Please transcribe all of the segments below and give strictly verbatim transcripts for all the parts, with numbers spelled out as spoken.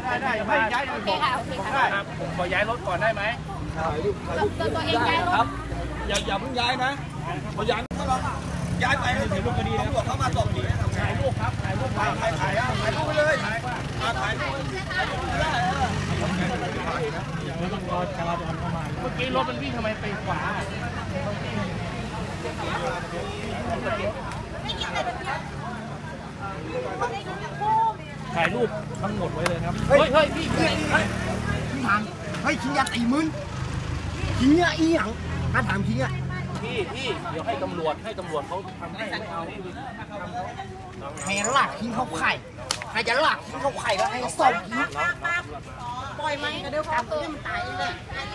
ได้ได้ไม่ย้ายโอเคค่ะโอเคค่ะได้ครับผมขอย้ายรถก่อนได้ไหมถ่ายรูปถ่ายรูปตัวเองย้ายรถอย่าอย่าเพิ่งย้ายนะพอย้ายก็ลองย้ายไปให้ถ่ายรูปคดีนะตำรวจเข้ามาสอบดีถ่ายรูปครับถ่ายรูปถ่ายถ่ายถ่ายถ่ายรูปไปเลยถ่ายถ่ายรูปถ่ายรูปได้ไม่ต้องรอจราจรเข้ามาเมื่อกี้รถมันวิ่งทำไมไปขวาถ่ายรูปทั้งหมดไว้เลยครับเฮ้ยเฮ้ยพี่พี่พี่ถามเฮ้ยขี้ยาตีมึนขี้ยาอีหยังมาถามขี้ยาพี่พี่เดี๋ยวให้ตำรวจให้ตำรวจเขาทำให้ไม่เอาให้ลากทิ้งเขาไข่ใครจะลากทิ้งเขาไข่แล้วให้ส่งทิ้งปล่อยไหมเดี๋ยวเขาเติมตายเลย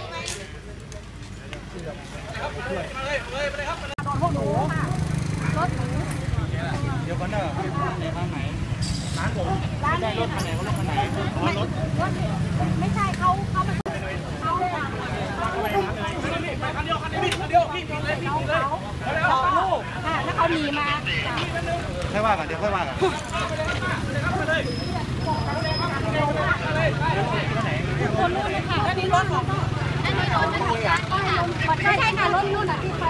มาเลยมาเลยมาเลยครับโดนพวกหนูรถหนูเดี๋ยวก่อนเนอะในทางไหนร้านผมไม่ใช่รถคันไหนเขารถคันไหนอ๋อรถไม่ใช่เขาเขาเป็นเขาเลยอ่ะคันเดียวคันเดียวคันเดียวพี่พี่เลยพี่เลยสองลูกค่ะถ้าเขามีมาค่อยว่ากันเดี๋ยวค่อยว่ากันคนนู้นเลยค่ะอันนี้รถของอันนี้รถอันนี้ร้านก็ให้ลงใช่ใช่ค่ะรถนู้นอ่ะที่ไป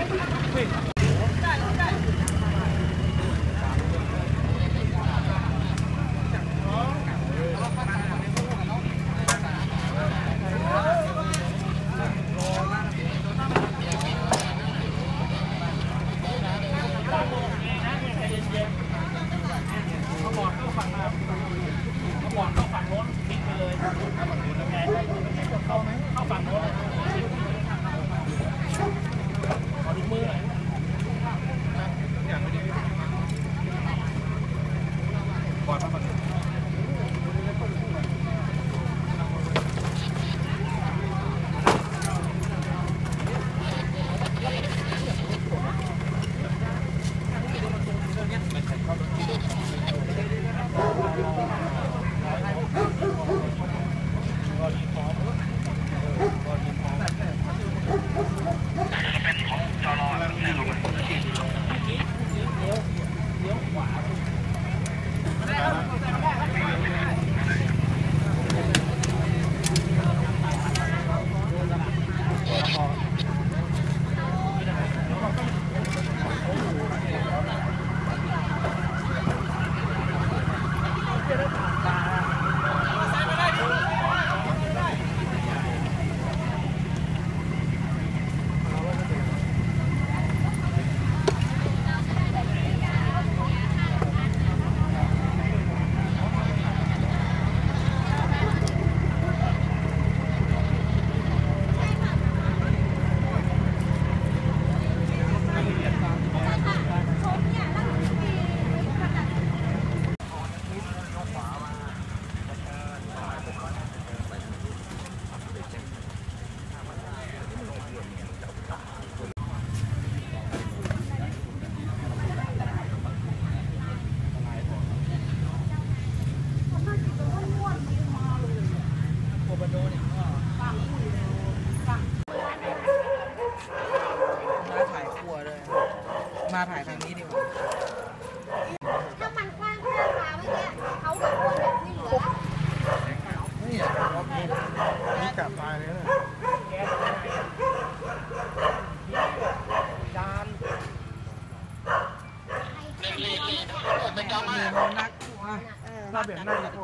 มาถ่ายทางนี้ดีกว่าถ้ามันกว้างข้างมาเมื่อกี้เขาแบบว่าแบบนี้เหรอนี่นี่กลับตายเลยนะจานเป็นกำมือนักถ้าแบบนั่ง